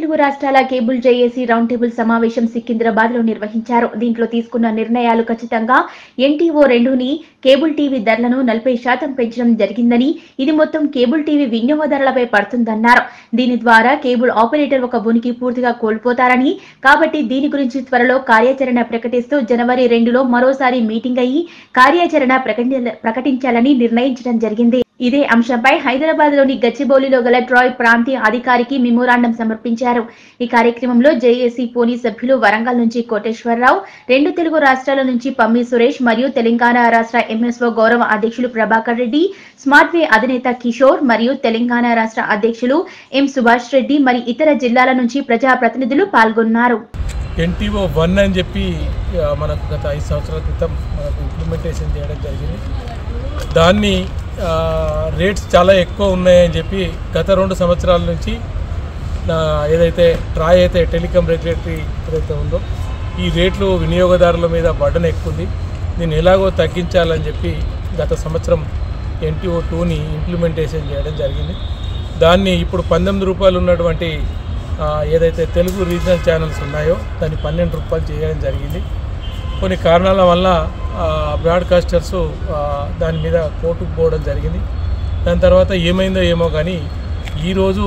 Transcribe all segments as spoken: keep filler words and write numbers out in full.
తెలుగు రాష్ట్రాల cable JAC round table సమావేశం సికింద్రాబాద్ లో నిర్వహించారు. దీంట్లో తీసుకున్న నిర్ణయాలు ఖచ్చితంగా ఎన్టీఓ రెండుని కేబుల్ టీవీ ధరలను నలభై శాతం పెంచడం జరిగిందని, ఇది మొత్తం కేబుల్ టీవీ వినియోగదారులపై పడుతుందన్నారు. దీని ద్వారా కేబుల్ ఆపరేటర్ ఒక ఉనికి పూర్తిగా కోల్పోతారని, కాబట్టి దీని గురించి త్వరలో కార్యాచరణ ప్రకటిస్తూ జనవరి రెండులో మరోసారి మీటింగ్ అయ్యి కార్యాచరణ ప్రకటించాలని నిర్ణయించడం జరిగింది. ఇదే అంశంపై హైదరాబాద్ లోని గచ్చిబౌలిలో గల ట్రాయ్ ప్రాంతీయ అధికారికి మెమోరాండం సమర్పించారు. ఈ కార్యక్రమంలో జేఏసీ పోనీ సభ్యులు వరంగల్ నుంచి కోటేశ్వరరావు, రెండు తెలుగు రాష్ట్రాల నుంచి పమ్మి సురేష్ మరియు తెలంగాణ రాష్ట్ర ఎంఎస్ఓ గౌరవ అధ్యక్షులు ప్రభాకర్ రెడ్డి, స్మార్ట్ వే అధినేత కిషోర్ మరియు తెలంగాణ రాష్ట్ర అధ్యక్షులు ఎం సుభాష్ రెడ్డి మరి ఇతర జిల్లాల నుంచి ప్రజా ప్రతినిధులు పాల్గొన్నారు. ఎన్టీఓ వన్ అని చెప్పి మనకు గత ఐదు సంవత్సరాల క్రితం మనకు ఇంప్లిమెంటేషన్ చేయడం జరిగింది. దాన్ని రేట్స్ చాలా ఎక్కువ ఉన్నాయని చెప్పి గత రెండు సంవత్సరాల నుంచి ఏదైతే ట్రాయ్ అయితే టెలికాం రెగ్యులేటరీ ఏదైతే ఉందో ఈ రేట్లు వినియోగదారుల మీద బర్డన్ ఎక్కువ ఉంది, దీన్ని ఎలాగో తగ్గించాలని చెప్పి గత సంవత్సరం ఎన్టీఓ టూని ఇంప్లిమెంటేషన్ చేయడం జరిగింది. దాన్ని ఇప్పుడు పంతొమ్మిది రూపాయలు ఉన్నటువంటి ఏదైతే తెలుగు రీజనల్ ఛానల్స్ ఉన్నాయో దాన్ని పన్నెండు రూపాయలు చేయడం జరిగింది. కొన్ని కారణాల వల్ల బ్రాడ్కాస్టర్స్ దాని మీద కోర్టుకు పోవడం జరిగింది. దాని తర్వాత ఏమైందో ఏమో కానీ ఈరోజు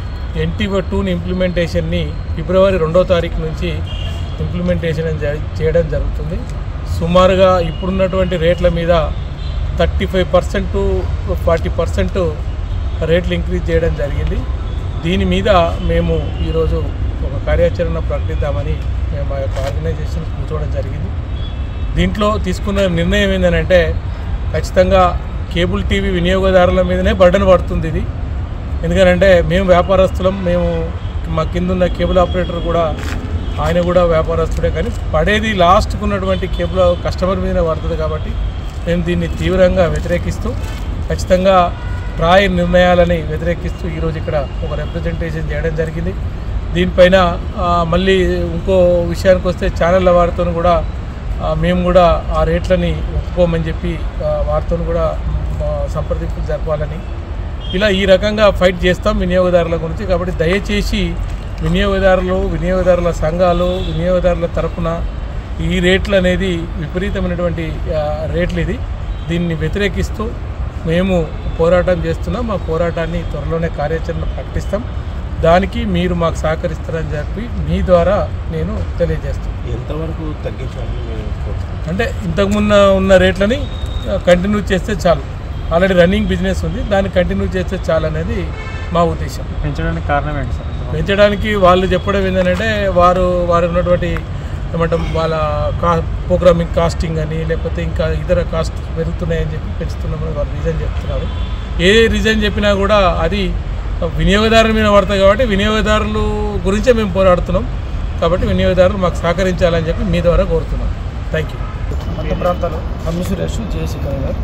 ఎన్టీఓ టూని ఇంప్లిమెంటేషన్ని ఫిబ్రవరి రెండో తారీఖు నుంచి ఇంప్లిమెంటేషన్ చేయడం జరుగుతుంది. సుమారుగా ఇప్పుడున్నటువంటి రేట్ల మీద thirty five percent to forty percent రేట్లు ఇంక్రీజ్ చేయడం జరిగింది. దీని మీద మేము ఈరోజు ఒక కార్యాచరణ ప్రకటిద్దామని మేము ఆ యొక్క ఆర్గనైజేషన్ కూర్చోవడం జరిగింది. దీంట్లో తీసుకున్న నిర్ణయం ఏంటంటే ఖచ్చితంగా కేబుల్ టీవీ వినియోగదారుల మీదనే బర్డన్ పడుతుంది ఇది. ఎందుకంటే మేము వ్యాపారస్తులం, మేము మా కింద ఉన్న కేబుల్ ఆపరేటర్ కూడా ఆయన కూడా వ్యాపారస్తుడే, కానీ పడేది లాస్ట్కు ఉన్నటువంటి కేబుల్ కస్టమర్ మీదనే పడుతుంది. కాబట్టి మేము దీన్ని తీవ్రంగా వ్యతిరేకిస్తూ ఖచ్చితంగా ట్రాయ్ నిర్ణయాలని వ్యతిరేకిస్తూ ఈరోజు ఇక్కడ ఒక రిప్రజెంటేషన్ చేయడం జరిగింది. దీనిపైన మళ్ళీ ఇంకో విషయానికి వస్తే ఛానళ్ళ వారితో కూడా మేము కూడా ఆ రేట్లని ఒప్పుకోమని చెప్పి వారితో కూడా సంప్రదింపులు జరపాలని ఇలా ఈ రకంగా ఫైట్ చేస్తాం వినియోగదారుల గురించి. కాబట్టి దయచేసి వినియోగదారులు, వినియోగదారుల సంఘాలు, వినియోగదారుల తరఫున ఈ రేట్లు అనేది విపరీతమైనటువంటి రేట్లు, ఇది దీన్ని వ్యతిరేకిస్తూ మేము పోరాటం చేస్తున్నాం. మా పోరాటాన్ని త్వరలోనే కార్యాచరణ ప్రకటిస్తాం. దానికి మీరు మాకు సహకరిస్తారని చెప్పి మీ ద్వారా నేను తెలియజేస్తాను. ఎంతవరకు తగ్గించాలి అంటే ఇంతకుముందు ఉన్న రేట్లని కంటిన్యూ చేస్తే చాలు. ఆల్రెడీ రన్నింగ్ బిజినెస్ ఉంది, దాన్ని కంటిన్యూ చేస్తే చాలు అనేది మా ఉద్దేశం. పెంచడానికి కారణం ఏంటి సార్? పెంచడానికి వాళ్ళు చెప్పడం ఏంటంటే వారు వారు ఉన్నటువంటి ఏమంటాం వాళ్ళ కా ప్రోగ్రామింగ్ కాస్టింగ్ అని లేకపోతే ఇంకా ఇతర కాస్ట్ పెరుగుతున్నాయని చెప్పి పెంచుతున్నామని వాళ్ళు రీజన్ చెప్తున్నారు. ఏ రీజన్ చెప్పినా కూడా అది వినియోగదారుల మీద పడుతుంది. కాబట్టి వినియోగదారుల గురించే మేము పోరాడుతున్నాం. కాబట్టి వినియోగదారులు మాకు సహకరించాలని చెప్పి మీ ద్వారా కోరుతున్నాం. Thank you. మధ్య ప్రాంతాలు పమ్మి సురేష్ జేసీ కన్వీనర్.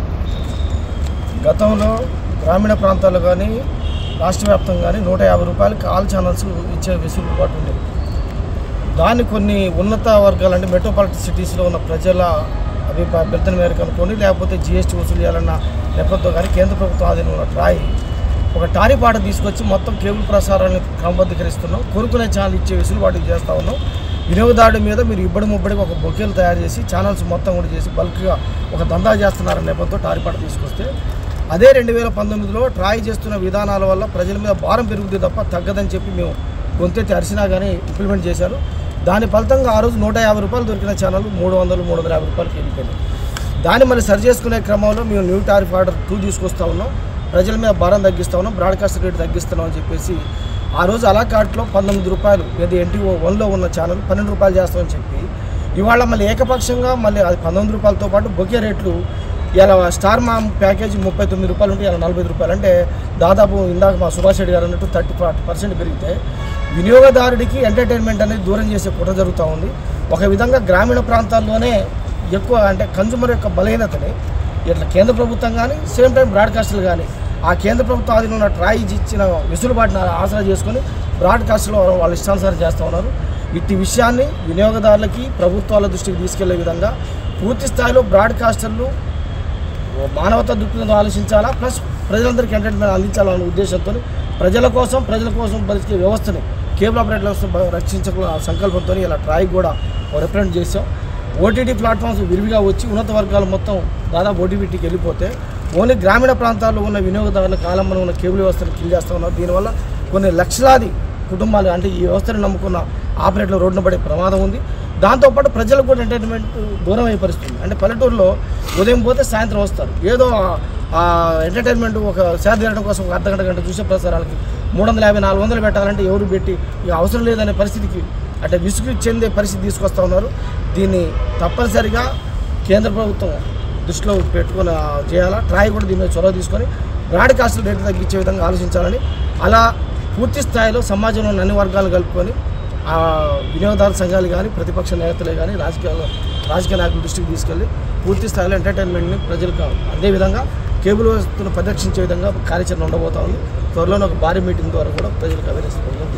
గతంలో గ్రామీణ ప్రాంతాల్లో కానీ రాష్ట్ర వ్యాప్తంగా కానీ నూట యాభై రూపాయలకి ఆల్ ఛానల్స్ ఇచ్చే వెసులుబాటు ఉండేది. దాన్ని కొన్ని ఉన్నత వర్గాలు అంటే మెట్రోపాలిటన్ సిటీస్లో ఉన్న ప్రజల అభిప్రాయ అభ్యర్థన మేరకు అనుకోండి, లేకపోతే జిఎస్టీ వసూలు చేయాలన్న నేపథ్యంతో కానీ కేంద్ర ప్రభుత్వం ఆధీనంలో ఉన్న ట్రాయ్ ఒక టారిపాట తీసుకొచ్చి మొత్తం కేబుల్ ప్రసారాన్ని క్రమబద్ధీకరిస్తున్నాం. కోరుకునే ఛానల్ ఇచ్చే వెసులుబాటు చేస్తూ ఉన్నాం. వినియోగదారుడి మీద మీరు ఇబ్బడి ముబ్బడికి ఒక బొకేలు తయారు చేసి ఛానల్స్ మొత్తం కూడా చేసి బల్క్గా ఒక దందా చేస్తున్నారన్న నేపథ్యంతో టారిపాట తీసుకొస్తే అదే రెండు వేల పంతొమ్మిదిలో ట్రాయ్ చేస్తున్న విధానాల వల్ల ప్రజల మీద భారం పెరుగుతుంది తప్ప తగ్గదని చెప్పి మేము గొంతెత్తి అరిసినా కానీ ఇంప్లిమెంట్ చేశారు. దాని ఫలితంగా ఆ రోజు నూట యాభై రూపాయలు దొరికిన ఛానల్ మూడు వందలు మూడు వందల యాభై రూపాయలకి వెళ్ళిపోయింది. దాన్ని మళ్ళీ సరి చేసుకునే క్రమంలో మేము న్యూ టారిఫ్ ఆర్డర్ టూ తీసుకొస్తా ఉన్నాం, ప్రజల మీద భారం తగ్గిస్తూ ఉన్నాం, బ్రాడ్కాస్ట్ రేట్ తగ్గిస్తున్నాం అని చెప్పేసి ఆ రోజు అలా కార్ట్లో పంతొమ్మిది రూపాయలు ఏది ఎన్టీఓ వన్లో ఉన్న ఛానల్ పన్నెండు రూపాయలు చేస్తామని చెప్పి ఇవాళ మళ్ళీ ఏకపక్షంగా మళ్ళీ అది పంతొమ్మిది రూపాయలతో పాటు బొకే రేట్లు ఇలా స్టార్ మా ప్యాకేజీ ముప్పై తొమ్మిది రూపాయలు ఉంటే ఇలా నలభై రూపాయలు అంటే దాదాపు ఇందాక మా సుభాష్ రెడ్డి గారు అన్నట్టు థర్టీ ఫార్టీ పర్సెంట్ పెరిగితే వినియోగదారుడికి ఎంటర్టైన్మెంట్ అనేది దూరం చేసే కుట్ర జరుగుతూ ఉంది. ఒక విధంగా గ్రామీణ ప్రాంతాల్లోనే ఎక్కువ అంటే కన్జ్యూమర్ యొక్క బలహీనతని ఇట్లా కేంద్ర ప్రభుత్వం కానీ సేమ్ టైం బ్రాడ్కాస్టర్లు కానీ ఆ కేంద్ర ప్రభుత్వం ఆధీనంలో ఉన్న ట్రాయ్ ఇచ్చిన వెసులుబాటును ఆసరా చేసుకొని బ్రాడ్కాస్ట్లో వాళ్ళు ఇష్టానుసారం చేస్తూ ఉన్నారు. ఇట్టి విషయాన్ని వినియోగదారులకి ప్రభుత్వాల దృష్టికి తీసుకెళ్లే విధంగా పూర్తి స్థాయిలో బ్రాడ్కాస్టర్లు మానవతా దృక్పథంతో ఆలోచించాలా, ప్లస్ ప్రజలందరికీ ఎంటర్టైన్మెంట్ అందించాలనే ఉద్దేశంతో ప్రజల కోసం ప్రజల కోసం బతికే వ్యవస్థని కేబుల్ ఆపరేటర్ల రక్షించక సంకల్పంతో ఇలా ట్రాయ్ కూడా రిప్రజెంట్ చేసాం. ఓటీటీ ప్లాట్ఫామ్స్ విరివిగా వచ్చి ఉన్నత వర్గాలు మొత్తం దాదాపు ఓటీటీకి వెళ్ళిపోతే ఓన్లీ గ్రామీణ ప్రాంతాల్లో ఉన్న వినియోగదారుల కాలంలో ఉన్న కేబుల్ వ్యవస్థను కిల్ చేస్తూ ఉన్నారు. దీనివల్ల కొన్ని లక్షలాది కుటుంబాలు అంటే ఈ వ్యవస్థను నమ్ముకున్న ఆపరేటర్లు రోడ్డున పడే ప్రమాదం ఉంది. దాంతోపాటు ప్రజలకు కూడా ఎంటర్టైన్మెంట్ దూరం అయ్యే పరిస్థితుంది. అంటే పల్లెటూరులో ఉదయం పోతే సాయంత్రం వస్తారు, ఏదో ఆ ఎంటర్టైన్మెంట్ ఒక సేద తీరడం కోసం ఒక అర్ధ గంట గంట చూసే ప్రసారాలకి మూడు వందల యాభై నాలుగు వందలు పెట్టాలంటే ఎవరు పెట్టి ఇక అవసరం లేదనే పరిస్థితికి అంటే విసుగు చెందే పరిస్థితి తీసుకొస్తూ ఉన్నారు. దీన్ని తప్పనిసరిగా కేంద్ర ప్రభుత్వం దృష్టిలో పెట్టుకొని చేయాలా. ట్రాయ్ కూడా దీని మీద చొరవ తీసుకొని బ్రాడ్కాస్టర్ రేటు తగ్గించే విధంగా ఆలోచించాలని, అలా పూర్తి స్థాయిలో సమాజంలోని అన్ని వర్గాలు కలుపుకొని ఆ వినియోగదారుల సంఘాలు కానీ ప్రతిపక్ష నేతలే కానీ రాజకీయాల్లో రాజకీయ నాయకుల దృష్టికి తీసుకెళ్ళి పూర్తి స్థాయిలో ఎంటర్టైన్మెంట్ని ప్రజలకు అందే విధంగా కేబుల్ వ్యవస్థను పరిరక్షించే విధంగా కార్యాచరణ ఉండబోతా ఉంది. త్వరలోనే ఒక భారీ మీటింగ్ ద్వారా కూడా ప్రజలకు అవేర్నెస్